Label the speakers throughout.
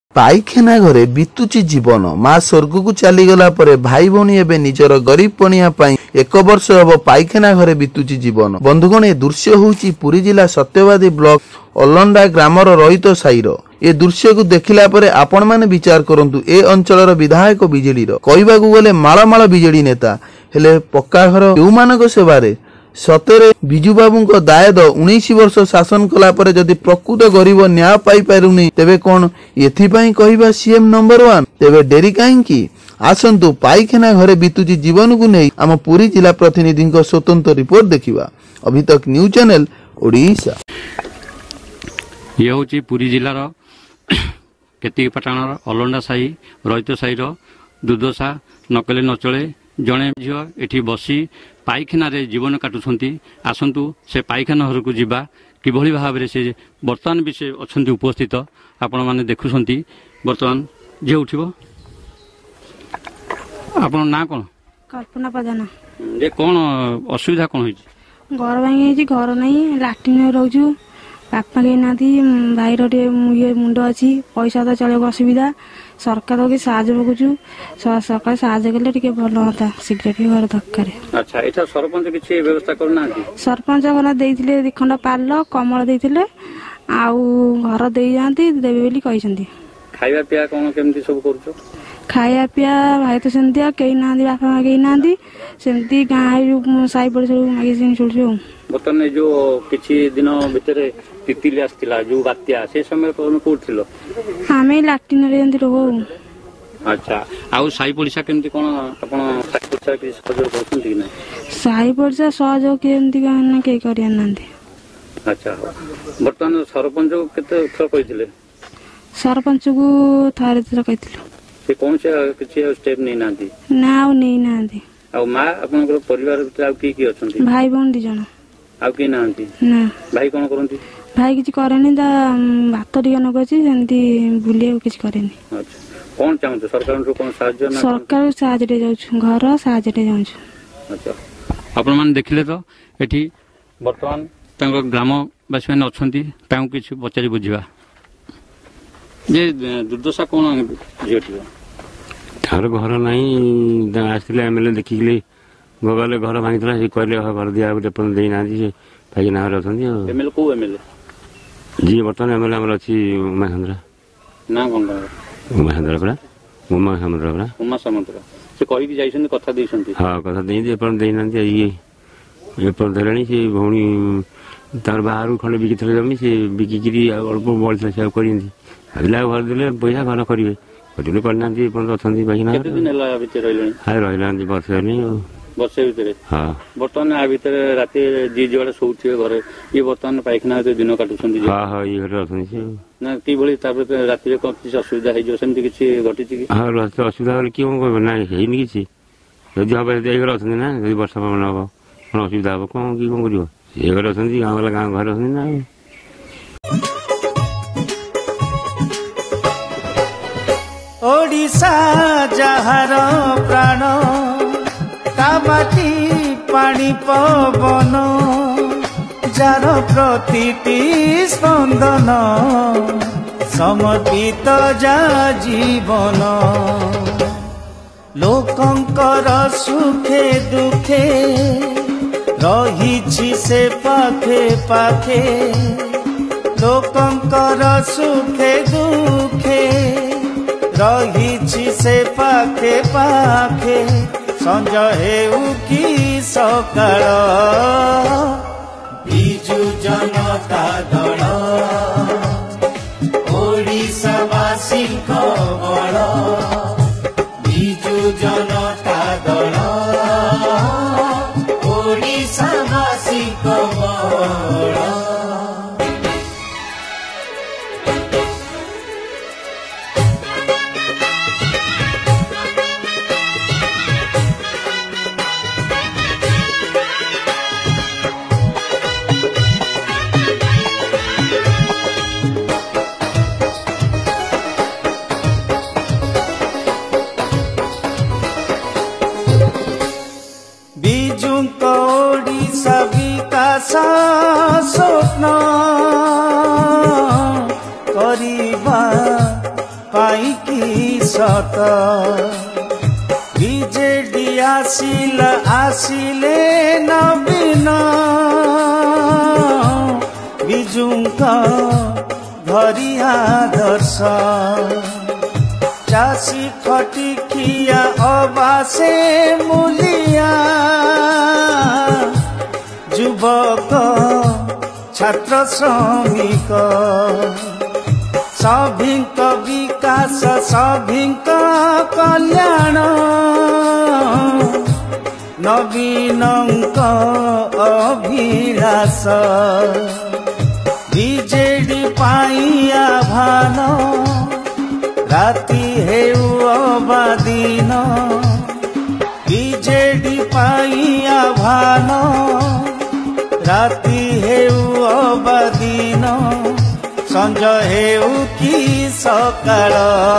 Speaker 1: पाइखाना घरे बीतुची जीवन माँ स्वर्ग को चलीगला भाई भौणी एवं निजर गरीब पणिया एक वर्ष हम पाइखाना घरे बीतुची जीवन। बंधुगण ए दृश्य होउची पुरी जिला सत्यवादी ब्लॉक अलंडा ग्रामर रहित साईर। ए दृश्य को देखिला परे आपण माने विचार करंतु ए अंचलर विधायक बिजेडीर कहबाकू गले माळमाळ बिजेडी नेता हेले पक्का घर केउमानक सेवारे सतरे बिजू बाबू दायद 19 वर्ष शासन कला परे जदि प्रकृत गरीब न्याय पाई पारुनी तेबे कोन एथिपाई कहबा सीएम नंबर 1 तेबे डेरी काहेकि आसंतु पाइखाना घरे बीतुची जीवन को नहीं आम पुरी जिला प्रतिनिधि स्वतंत्र रिपोर्ट देखिबा। अभी तक न्यूज चैनल ओडिशा।
Speaker 2: ये हूँ पुरी जिलार केतिकीपाटणार अलंडा साही रहित साहीर दुर्दशा नकले नचले जड़े झील एठी बसी पाइखाना रे जीवन काटुछंती। आसंतु से पाइखाना घर को जीवा किभली भाव में से बर्तमान भी से अच्छा उपस्थित आपण मैंने देखुंट। बर्तमान झी उठब आप ना कौन
Speaker 3: कल्पना प्रधान
Speaker 2: जे कौन असुविधा कौन हो
Speaker 3: घर भांगी घर नहीं लाट्रिन रोचु बापा कहीं ना भाईर ये मुंड अच्छी पैसा तो चलो असुविधा सरकार के साहाଯ୍य मागुचु सरकार साहाଯ୍य कले टिके भल होता शीघ्र टिके घर दरकार।
Speaker 2: अच्छा एटा सरपंच किछि व्यवस्था करना
Speaker 3: सरपंच घर देइथिले दिखंड पाल कमल देइथिले आउ घर देई जानती देबे बोली कहिसंती।
Speaker 2: खाइबा पिया कोन केमती सब करछो
Speaker 3: खाया पिया भाई तो सेमती कई ना बापा माँ कई ना सेमती गाँ साई पड़ोस मागे चलु।
Speaker 2: बर्तमान जो किछि दिन भितर तितिली आसतिला जो बात्या से समय कोन कोठिलो
Speaker 3: हमें लाट्रिन रे एंती रहो।
Speaker 2: अच्छा आउ साई पड़िसा केमती कोन आपण साई पड़िसा कि सहयोग करछन कि नै
Speaker 3: साई पड़िसा सहयोग केमती गाना के करिया नांदी।
Speaker 2: अच्छा बर्तमान सरपंच केते थर कहिथिले
Speaker 3: सरपंच को थारे थर कहिथिलो
Speaker 2: से कौन से किछि स्टेप नै नांदी
Speaker 3: ना नहीं नांदी।
Speaker 2: आ मां आपनकर परिवार भितर आ की अछंती
Speaker 3: भाई बहन दी जण
Speaker 2: आ की नांदी
Speaker 3: ना
Speaker 2: भाई कोन करंती
Speaker 3: भाई किछि करेनी दा भात टिका नगछि सेंती बुलिए किछि करेनी।
Speaker 2: अच्छा कौन चाहू सरकार कोन साहाय्य ना
Speaker 3: सरकार साहाय्य रे जाउछु घर साहाय्य रे जाउछु।
Speaker 2: अच्छा आपण मान देखिले तो एठी वर्तमान तांको ग्रामवासी माने अछंती तांको किछि पचारि बुझिबा जे दुर्दशा कोन जेटियो
Speaker 4: तार घर नहीं आसले एमएलए देखिले गगले घर भांगी से कहले घर दिया गोटे दे ना पाइखाना घर अच्छा
Speaker 2: एमएलए को एमएलए
Speaker 4: जी बर्तमान एमएलए आम अच्छी उमा सामंतरा ना
Speaker 2: कौन
Speaker 4: उमा सामंतरा पड़ा उमा सामंतरा पड़ा
Speaker 2: उमा सामंतरा से कहि जाइछन कथा देइछन
Speaker 4: हां कथा देइ एपन देइ ना ये एपन देलानी से भौणी तार बाहर खंड बिकिथले जमी से बिकिकिरी अल्प बळथले से करिंदी अगला घर देले पैसा घर करिवे करिले करना अच्छा पाइखाना
Speaker 2: केते दिन हला भितर रहले
Speaker 4: हाय रहलांदी वर्ष नहीं
Speaker 2: वर्षे भितर
Speaker 4: हां
Speaker 2: बर्तमान आ भितर राति जी जोड़े सोउथिए घरे ये बर्तमान पाइखाना दिन काटुछन
Speaker 4: हां हां ये घर अछन
Speaker 2: ना की भली तापर राति रे कोन किछ असुविधा हे जो सेमति किछ घटी छि
Speaker 4: हां राति असुविधा होले की कोन ना हेनी किछ जदि हबे दे घर अछन ना जदि वर्षा पवन हबो कोन असुविधा हबो कोन की कोन करिवो ये घर अछन गांव वाला गांव घर अछन ना
Speaker 5: ओडिशा जहार प्राण कामाटी पानी पवन जार प्रतिटी स्पंदन समर्पित जा जीवन लोकंकर सुखे दुखे रही से पाखे पाखे लोकंकर सुखे दुखे रही से पाखे पाखे संज हेउ कि सकाळ बिजु जनता दल ओडिशावासी बल बिजु जनता दल ओडिशावासी बल।
Speaker 6: पाई की सत बीजेडी आसिले नवीन बिजुंका धरिया दर्श चासी खटिकिया अबासे मूलिया युवक छात्र श्रमिक सभिंक विकास सभिंक कल्याण नवीनंक अभिलाष बीजेडी पाई आह्वान राति हेउ अबा दिन बीजेडी पाई आह्वान राति हेउ अबा दिन संज हेउ कि सकाळ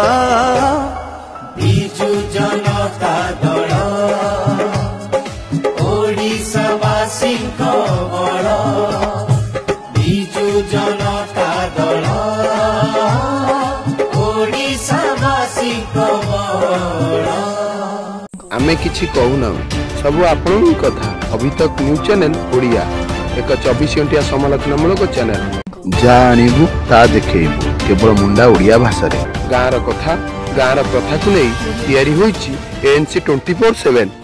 Speaker 5: बिजु जनता दल ओडिशावासीଙ୍କ बल बिजु जनता दल ओडिशावासीଙ୍କ बल
Speaker 1: आमे किछि कहूना सब आपन कथा अभी तक न्यूज चैनल ओडिया एक 24 घंटिया समालोचनामूलक चैनल जानिबु ता देखैबु केवल मुंडा ओडिया भाषा रे गाँर कथा गाँर प्रथा को नहीं तैयारी होइछि ANC 24/7